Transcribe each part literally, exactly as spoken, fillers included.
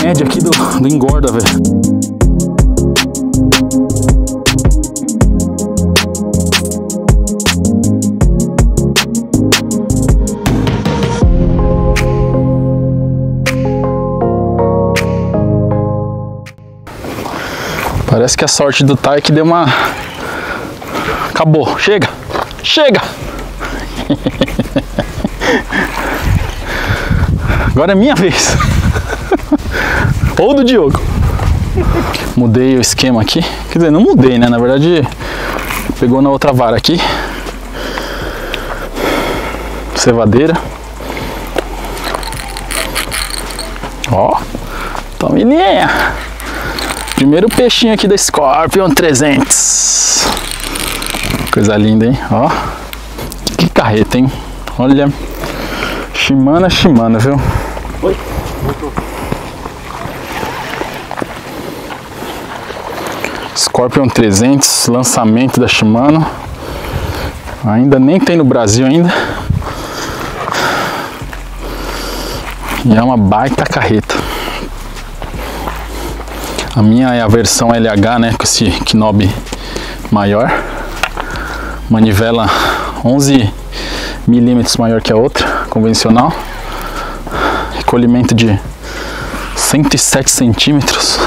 média aqui do, do engorda, velho. Parece que a sorte do Tai que deu uma... Acabou, chega, chega! Agora é minha vez. Ou do Diogo. Mudei o esquema aqui. Quer dizer, não mudei, né? Na verdade, pegou na outra vara aqui. Cevadeira. Ó, tomininha. Primeiro peixinho aqui da Scorpion trezentos. Coisa linda, hein? Ó. Que carreta, hein? Olha. Shimano, Shimano, viu? Oi. Scorpion trezentos, lançamento da Shimano. Ainda nem tem no Brasil ainda. E é uma baita carreta. A minha é a versão L H, né, com esse knob maior, manivela onze milímetros maior que a outra, convencional, recolhimento de cento e sete centímetros,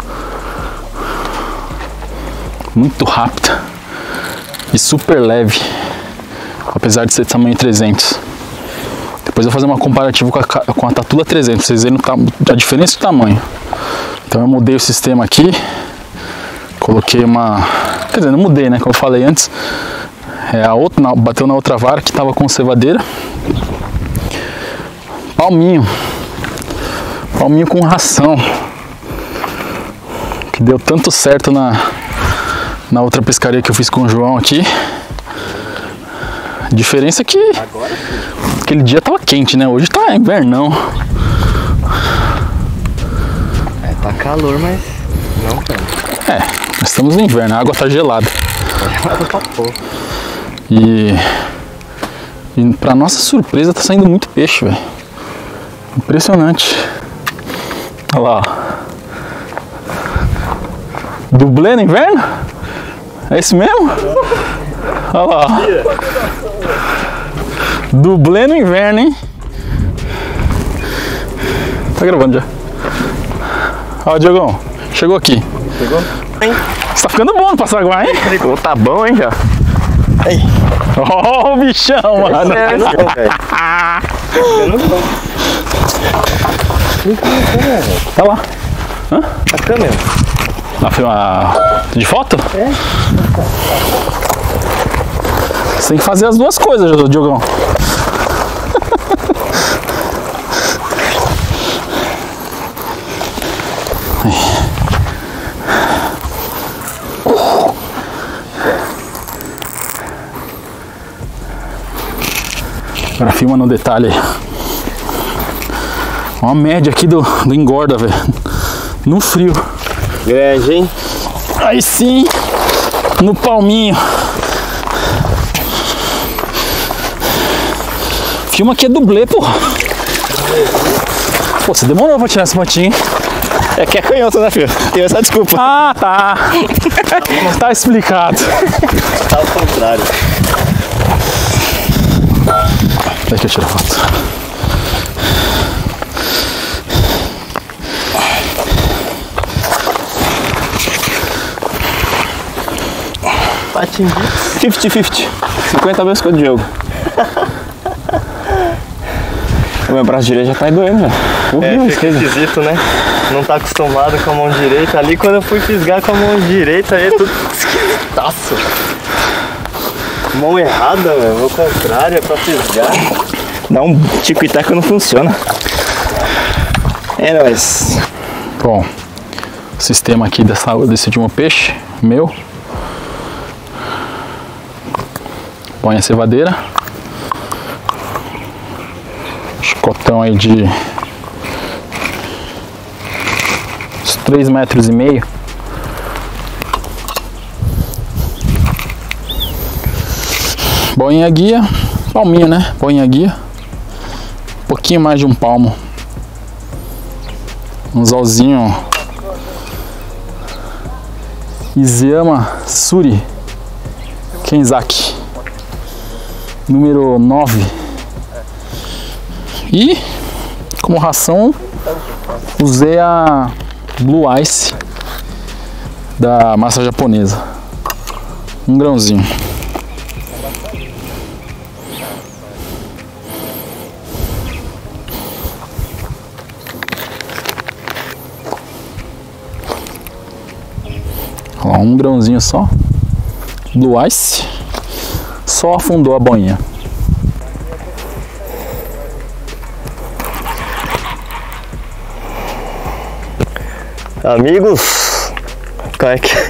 muito rápida e super leve, apesar de ser tamanho trezentos. Depois eu vou fazer uma comparativa com a, com a Tatula trezentos, pra vocês verem a diferença de tamanho. Então eu mudei o sistema aqui, coloquei uma, quer dizer, não mudei, né, como eu falei antes, é a outra, bateu na outra vara que estava com cevadeira, palminho, palminho com ração, que deu tanto certo na, na outra pescaria que eu fiz com o João aqui. A diferença é que aquele dia tava quente, né, hoje tá invernão. Tá calor, mas não tanto. É, nós estamos no inverno, a água tá gelada. Gelada pra pôr. E, e pra nossa surpresa tá saindo muito peixe, velho. Impressionante. Olha lá, ó. Dublê no inverno? É isso mesmo? Olha lá, ó. Dublê no inverno, hein? Tá gravando já. Ó, Diogão, chegou aqui. Chegou? Hein? Você tá ficando bom no Passaguá, hein? Chegou, tá bom, hein, já? Ei. Ó, oh, o bichão, mano. É, não, velho. Eu não tô. Tá lá. Hã? A câmera. Na filma de foto? É. Você tem que fazer as duas coisas, Diogão. Agora filma no detalhe aí. Ó a média aqui do, do engorda, velho. No frio. Grande, hein? Aí sim, no palminho. Filma aqui é dublê, porra. Pô, você demorou pra tirar essa fotinha, hein? É que é canhoto, né, filho? Tem essa desculpa. Ah, tá. Tá explicado. Tá ao contrário. Daqui eu tiro a foto. Patinho. cinquenta cinquenta. cinquenta vezes com o Diogo. O meu braço direito já tá doendo, já. É, fica esquisito, né? Não tá acostumado com a mão direita. Ali quando eu fui fisgar com a mão direita, aí é tudo esquisitaço. Mão errada, velho. Ao contrário, é pra fisgar. Dá um tico e taco, não funciona. É nóis. Bom, o sistema aqui dessa, desse último peixe, meu. Põe a cevadeira. Chicotão aí de uns três metros e meio. Boinha guia, palminho, né? Boinha guia. Um pouquinho mais de um palmo. Anzolzinho Izayama Suri Kenzaki, número nove. E como ração usei a Blue Ice da massa japonesa, um grãozinho. Ó, um grãozinho só, Blue Ice, só afundou a boinha. Amigos, como é que...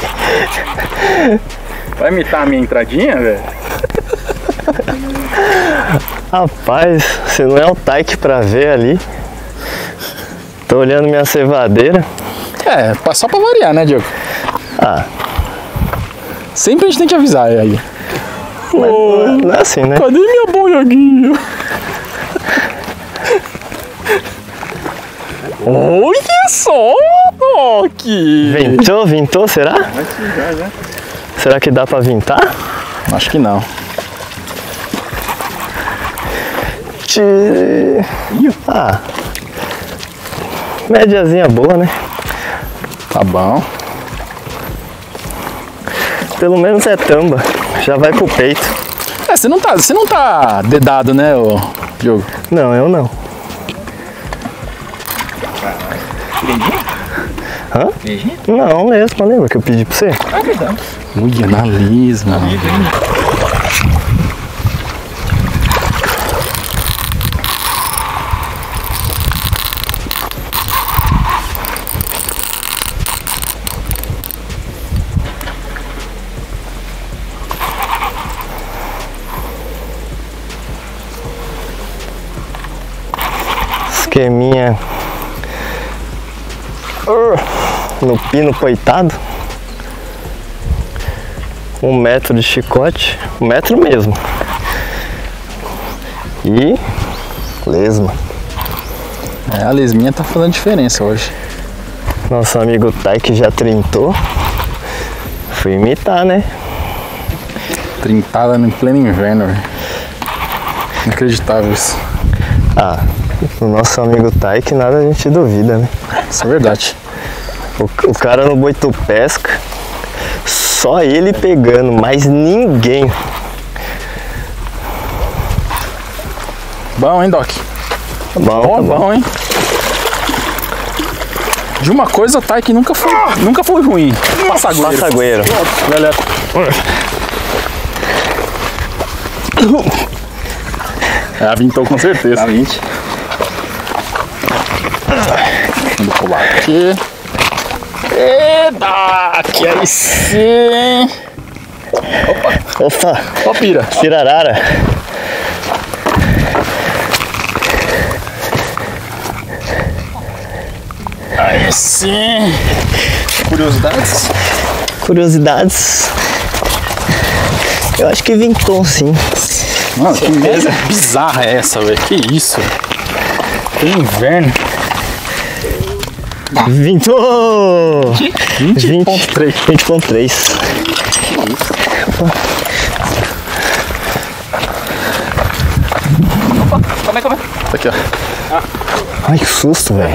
Vai imitar a minha entradinha, velho? Rapaz, você não é o Taiki pra ver ali. Tô olhando minha cevadeira. É, só pra variar, né, Diogo? Ah, sempre a gente tem que avisar aí. mas não, é, não é assim, né? Cadê minha boiaguinha? Olha só, Doc! Ventou, ventou, será? Já, já. Será que dá pra vintar? Acho que não. Tire... Ah, médiazinha boa, né? Tá bom. Pelo menos é tamba, já vai pro peito. É, você não tá, você não tá dedado, né, ô Diogo? Não, eu não. Hã? Não mesmo, lembra que eu pedi pra você? Ah, verdade. Ui, analisa, mano. Esqueminha no pino coitado. Um metro de chicote, um metro mesmo. E lesma. É, a lesminha tá fazendo diferença hoje. Nosso amigo Taiki já trintou. Fui imitar, né? Trintada no pleno inverno, velho. Inacreditável isso. Ah, o nosso amigo Taiki nada a gente duvida, né? Isso é verdade. O, o cara no Boitu pesca, só ele pegando, mas ninguém. Bom, hein, Doc? Bom, Bom, tá bom. bom, hein? De uma coisa, tá, que nunca foi, nunca foi ruim. Passagueiro. Passagueiro. Galera. É, a vintou com certeza. A vinte. Vamos pular aqui. Eita, aqui aí sim. Opa. Opa, Ó, pira. pirarara. Aí sim. Curiosidades? Curiosidades. Eu acho que vintou sim. Mano, que merda bizarra é essa, velho? Que isso? Tem inverno. Vintou! vinte ponto três. vinte ponto três. Calma aí, calma aí. Aqui, ó. Ai, que susto, velho.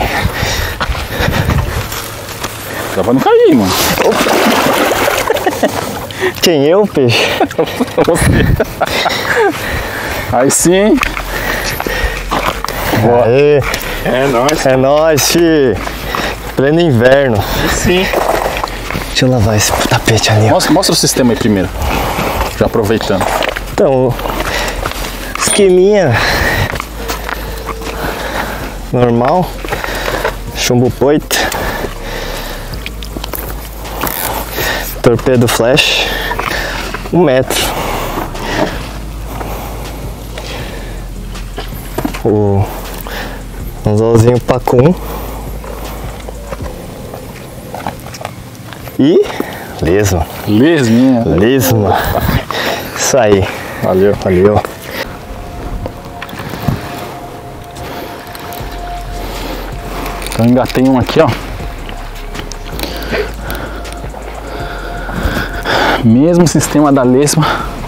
Já vai não cair, mano. Quem eu, peixe? Você. Aí sim. Boa. Aê, É nóis. é nóis, fi. Pleno inverno. Sim. Deixa eu lavar esse tapete ali, ó. Mostra, mostra o sistema aí primeiro. Já aproveitando. Então, esqueminha normal, chumbo poito, torpedo flash, um metro. O anzolzinho pacum e lesma. Lesminha. Lesma. Isso aí. Valeu. Valeu. Então engatei um aqui, ó. Mesmo sistema da lesma.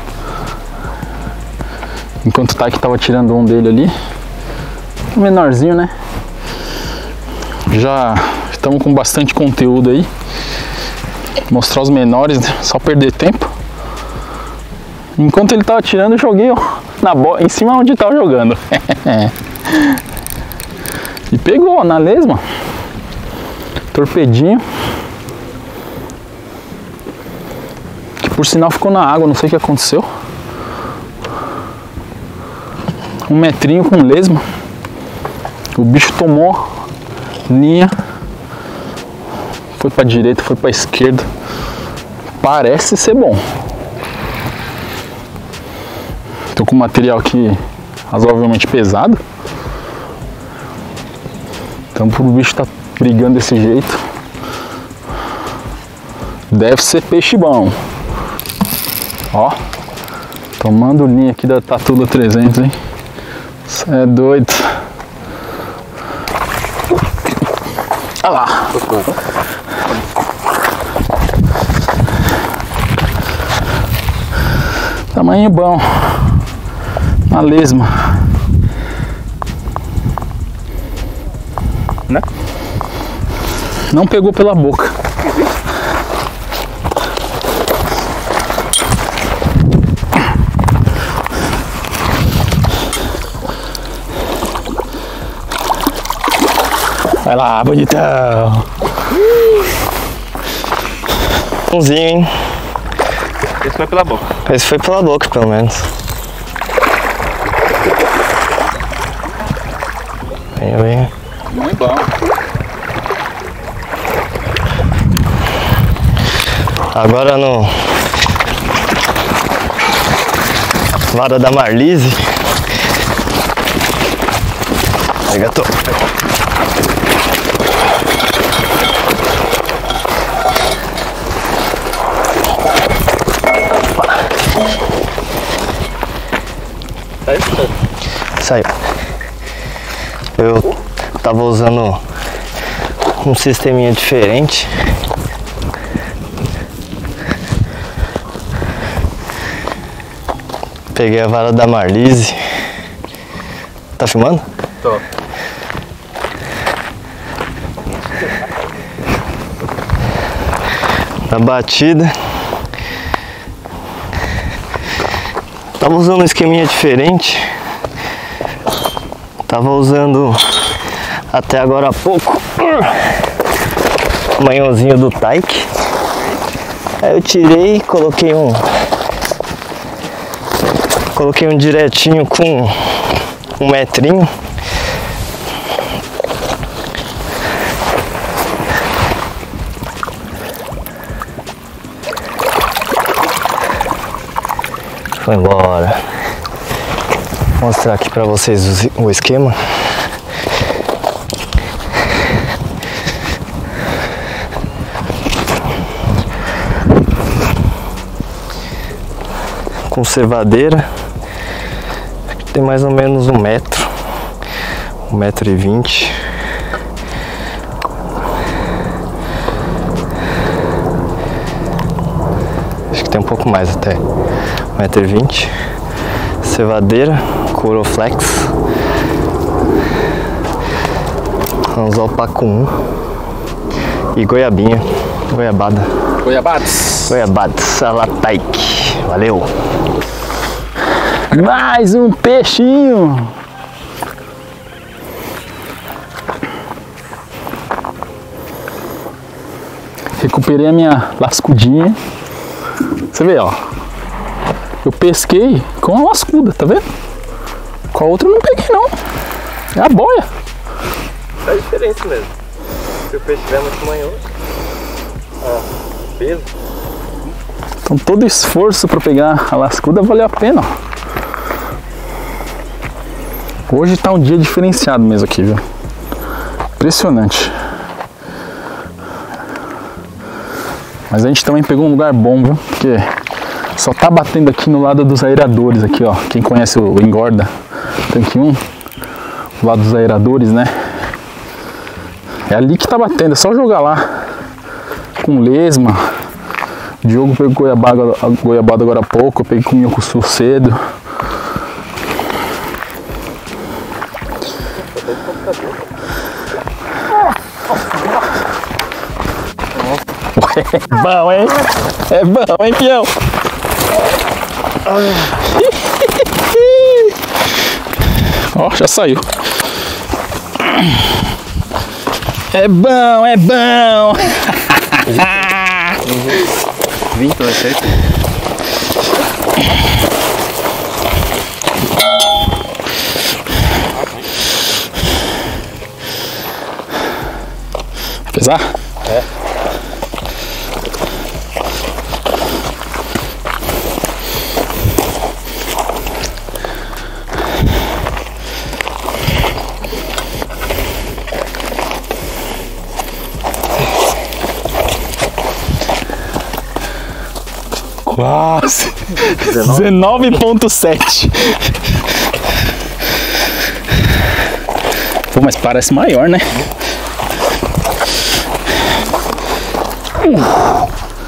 Enquanto o Taiki tava tirando um dele ali. Um menorzinho, né? Já estamos com bastante conteúdo aí. Mostrar os menores, né? Só perder tempo. Enquanto ele tava tirando, eu joguei ó, na bola, em cima onde tava jogando. E pegou ó, na lesma. Torpedinho. Que por sinal ficou na água, não sei o que aconteceu. Um metrinho com lesma. O bicho tomou linha. Foi pra direita, foi pra esquerda. Parece ser bom. Tô com um material aqui razoavelmente pesado. Então pro bicho tá brigando desse jeito, deve ser peixe bom. Ó, tomando linha aqui da Tatula trezentos, hein? Cê é doido. Olha lá. Tamanho bom. Na lesma. Né? Não pegou pela boca. Vai lá, bonitão. Umzinho, hein? Esse foi pela boca. Esse foi pela boca, pelo menos. Vem, vem. Muito bom. Agora no vara da Marlise. Aí, gato. Saiu. Eu tava usando um sisteminha diferente. Peguei a vara da Marlise. Tá filmando? Tô. Na batida. Tava usando um esqueminha diferente. Tava usando até agora há pouco o manhãozinho do Taiki. Aí eu tirei, coloquei um Coloquei um diretinho com um metrinho. Foi embora. Vou mostrar aqui pra vocês o esquema. Conservadeira. Tem mais ou menos um metro, um metro e vinte. Acho que tem um pouco mais até, um metro e vinte. Cevadeira, Coroflex. Vamos usar o Paco um. E goiabinha, goiabada. Goiabadas. Goiabadas, a la Taiki. Valeu! Mais um peixinho. Recuperei a minha lascudinha. Você vê, ó. Eu pesquei com a lascuda, tá vendo? Com a outra eu não peguei, não. É a boia. Faz diferença mesmo. Se o peixe tiver muito manhoso. Ó, peso. Então todo esforço para pegar a lascuda valeu a pena, ó. Hoje tá um dia diferenciado mesmo aqui, viu? Impressionante. Mas a gente também pegou um lugar bom, viu? Porque só tá batendo aqui no lado dos aeradores aqui, ó. Quem conhece o Engorda, tanque um, o lado dos aeradores, né? É ali que tá batendo, é só jogar lá. Com lesma. O Diogo pegou goiabada, goiabada agora há pouco, eu peguei com minhocuçu cedo. É bom, hein? É bom, hein, peão? Ó, já saiu. É bom, é bom. vinte, vai certo? Vai pesar? É. Quase. dezenove ponto sete. Pô, mas parece maior, né? Uh.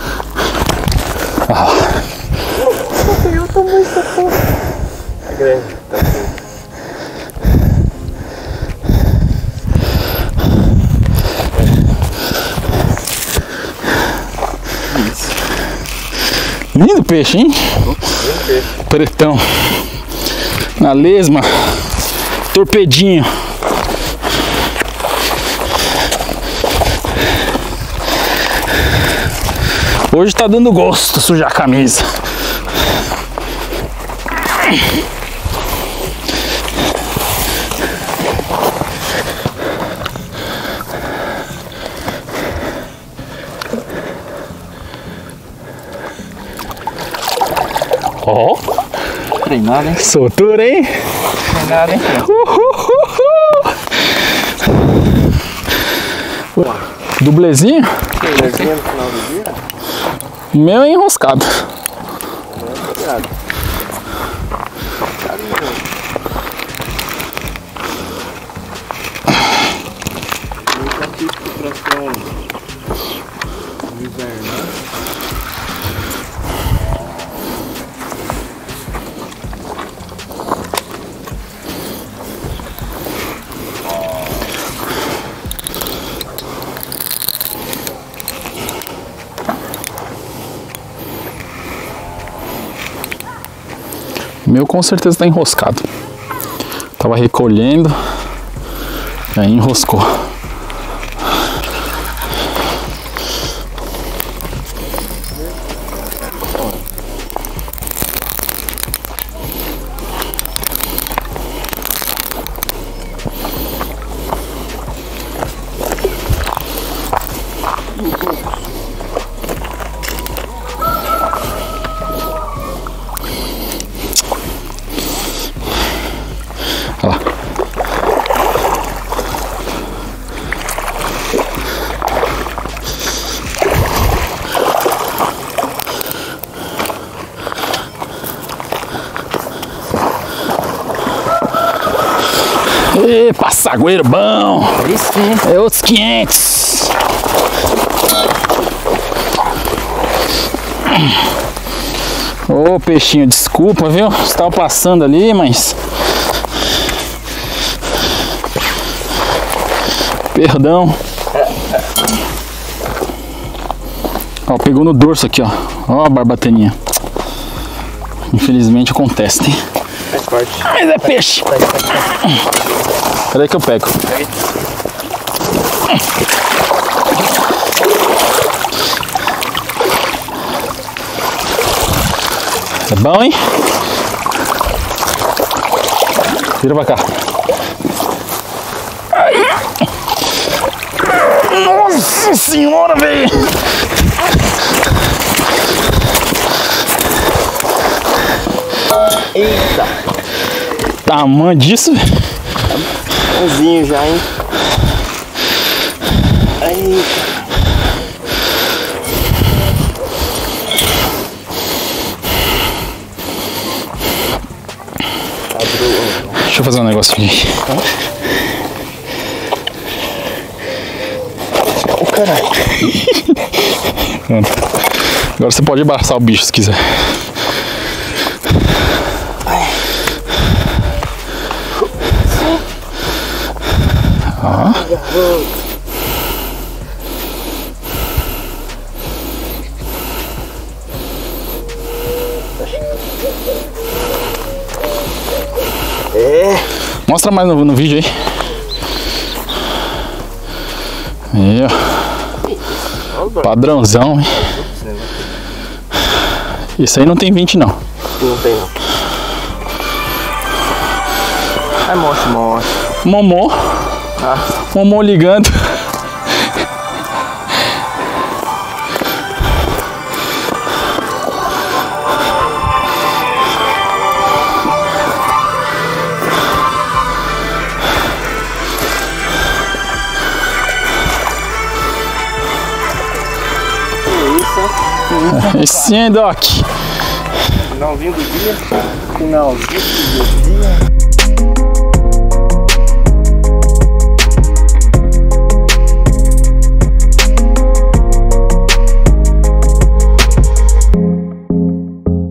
Ah. Eu tô muito é grande, tá aqui. Lindo peixe, hein? Pretão. Na lesma. Torpedinho. Hoje tá dando gosto sujar a camisa. Ó, oh. Treinado, hein? Soltura, hein? Treinado, hein? Uhul. Dublezinho? Dublezinho no final do dia? O meu é enroscado. Obrigado. Nunca fiz pro próximo inverno. O meu com certeza tá enroscado. Tava recolhendo, aí enroscou. Olha lá. E passagueiro bom. Aí sim. É outros quinhentos. Ô peixinho, desculpa, viu? Estava passando ali, mas... Perdão. Ó, pegou no dorso aqui, ó. Ó a barbataninha. Infelizmente acontece, hein? Faz parte. Mas é peixe. Peraí que eu pego. É bom, hein? Vira pra cá. Ai. Nossa senhora, velho! Eita! Tamanho disso, velho. Bonzinho já, hein? Eita! Deixa eu fazer um negócio aqui. caralho. Agora você pode abraçar o bicho se quiser. Ó. É. Mostra mais no, no vídeo aí. Aí, ó. Padrãozão, hein? Isso aí não tem vinte não. Não tem não. É mostra, mostra. Momô. Ah. Momô ligando. Sim, Doc. Finalzinho do dia. Finalzinho do dia.